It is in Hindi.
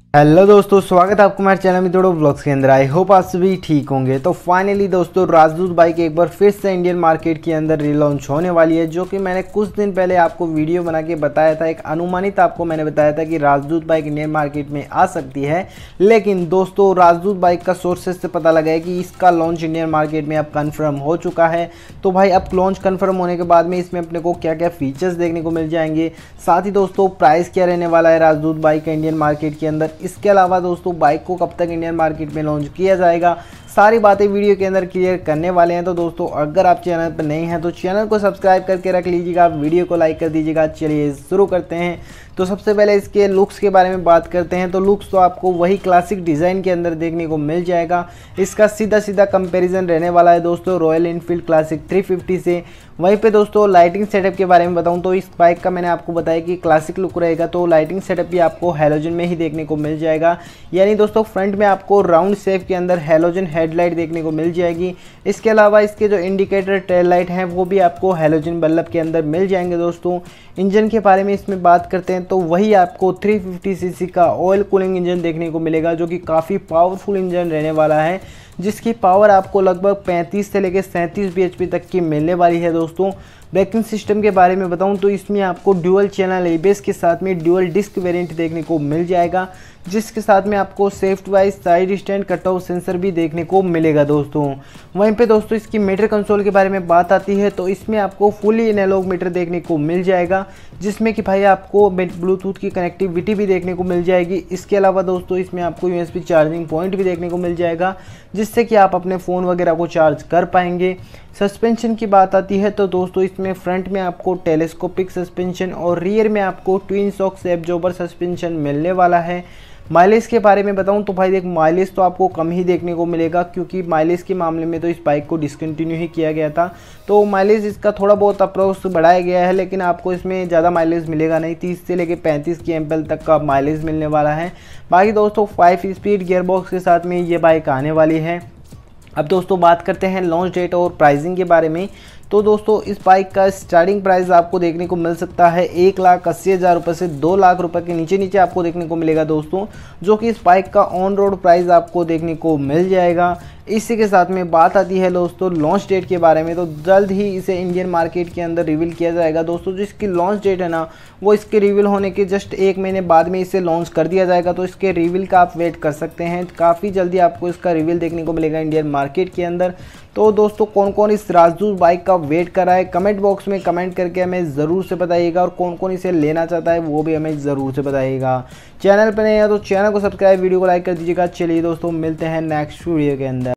हेलो दोस्तों, स्वागत है आपको हमारे चैनल में थोड़ा ब्लॉग्स के अंदर। आई होप आप सभी ठीक होंगे। तो फाइनली दोस्तों, राजदूत बाइक एक बार फिर से इंडियन मार्केट के अंदर रिलॉन्च होने वाली है, जो कि मैंने कुछ दिन पहले आपको वीडियो बना के बताया था। एक अनुमानित आपको मैंने बताया था कि राजदूत बाइक इंडियन मार्केट में आ सकती है। लेकिन दोस्तों, राजदूत बाइक का सोर्सेज से पता लगा है कि इसका लॉन्च इंडियन मार्केट में अब कन्फर्म हो चुका है। तो भाई, अब लॉन्च कन्फर्म होने के बाद में इसमें अपने को क्या क्या फीचर्स देखने को मिल जाएंगे, साथ ही दोस्तों प्राइस क्या रहने वाला है राजदूत बाइक का इंडियन मार्केट के अंदर, इसके अलावा दोस्तों बाइक को कब तक इंडियन मार्केट में लॉन्च किया जाएगा, सारी बातें वीडियो के अंदर क्लियर करने वाले हैं। तो दोस्तों, अगर आप चैनल पर नए हैं तो चैनल को सब्सक्राइब करके रख लीजिएगा, वीडियो को लाइक कर दीजिएगा। चलिए शुरू करते हैं। तो सबसे पहले इसके लुक्स के बारे में बात करते हैं। तो लुक्स तो आपको वही क्लासिक डिज़ाइन के अंदर देखने को मिल जाएगा। इसका सीधा सीधा कंपैरिजन रहने वाला है दोस्तों रॉयल एनफील्ड क्लासिक 350 से। वहीं पे दोस्तों लाइटिंग सेटअप के बारे में बताऊं तो इस बाइक का मैंने आपको बताया कि क्लासिक लुक रहेगा, तो लाइटिंग सेटअप भी आपको हैलोजन में ही देखने को मिल जाएगा। यानी दोस्तों, फ्रंट में आपको राउंड शेप के अंदर हैलोजन हेडलाइट देखने को मिल जाएगी। इसके अलावा इसके जो इंडिकेटर टेल लाइट हैं वो भी आपको हैलोजन बल्ब के अंदर मिल जाएंगे। दोस्तों, इंजन के बारे में इसमें बात करते हैं तो वही आपको 350 सीसी का ऑयल कूलिंग इंजन देखने को मिलेगा, जो कि काफ़ी पावरफुल इंजन रहने वाला है, जिसकी पावर आपको लगभग 35 से लेकर 37 bhp तक की मिलने वाली है। दोस्तों, ब्रेकिंग सिस्टम के बारे में बताऊं तो इसमें आपको ड्यूअल चैनल एबीएस के साथ में ड्यूअल डिस्क वेरिएंट देखने को मिल जाएगा, जिसके साथ में आपको safety wise side stand cut off sensor भी देखने को मिलेगा। दोस्तों, वहीं पे दोस्तों इसकी मीटर कंसोल के बारे में बात आती है तो इसमें आपको फुली एनालॉग मीटर देखने को मिल जाएगा, जिसमें कि भाई आपको ब्लूटूथ की कनेक्टिविटी भी देखने को मिल जाएगी। इसके अलावा दोस्तों इसमें आपको यूएसबी चार्जिंग पॉइंट भी देखने को मिल जाएगा, जिससे कि आप अपने फ़ोन वगैरह को चार्ज कर पाएंगे। सस्पेंशन की बात आती है तो दोस्तों इसमें फ्रंट में आपको टेलीस्कोपिक सस्पेंशन और रियर में आपको ट्विन शॉक एब्जॉर्बर सस्पेंशन मिलने वाला है। माइलेज के बारे में बताऊं तो भाई देख, माइलेज तो आपको कम ही देखने को मिलेगा, क्योंकि माइलेज के मामले में तो इस बाइक को डिसकंटिन्यू ही किया गया था। तो माइलेज इसका थोड़ा बहुत अप्रोक्स बढ़ाया गया है, लेकिन आपको इसमें ज़्यादा माइलेज मिलेगा नहीं। 30 से लेकर 35 की एम्पल तक का माइलेज मिलने वाला है। बाकी दोस्तों 5 स्पीड गियरबॉक्स के साथ में ये बाइक आने वाली है। अब दोस्तों बात करते हैं लॉन्च डेट और प्राइसिंग के बारे में। तो दोस्तों इस बाइक का स्टार्टिंग प्राइस आपको देखने को मिल सकता है 1,80,000 रुपये से 2 लाख रुपये के नीचे नीचे आपको देखने को मिलेगा दोस्तों, जो कि इस बाइक का ऑन रोड प्राइस आपको देखने को मिल जाएगा। इसी के साथ में बात आती है दोस्तों लॉन्च डेट के बारे में, तो जल्द ही इसे इंडियन मार्केट के अंदर रिवील किया जाएगा। दोस्तों, जिसकी लॉन्च डेट है ना, वो इसके रिवील होने के जस्ट 1 महीने बाद में इसे लॉन्च कर दिया जाएगा। तो इसके रिवील का आप वेट कर सकते हैं, काफ़ी जल्दी आपको इसका रिवील देखने को मिलेगा इंडियन मार्केट के अंदर। तो दोस्तों, कौन कौन इस राजदूत बाइक का वेट कर रहा है, कमेंट बॉक्स में कमेंट करके हमें ज़रूर से बताइएगा, और कौन कौन इसे लेना चाहता है वो भी हमें ज़रूर से बताइएगा। चैनल पर नहीं है तो चैनल को सब्सक्राइब, वीडियो को लाइक कर दीजिएगा। चलिए दोस्तों, मिलते हैं नेक्स्ट वीडियो के अंदर।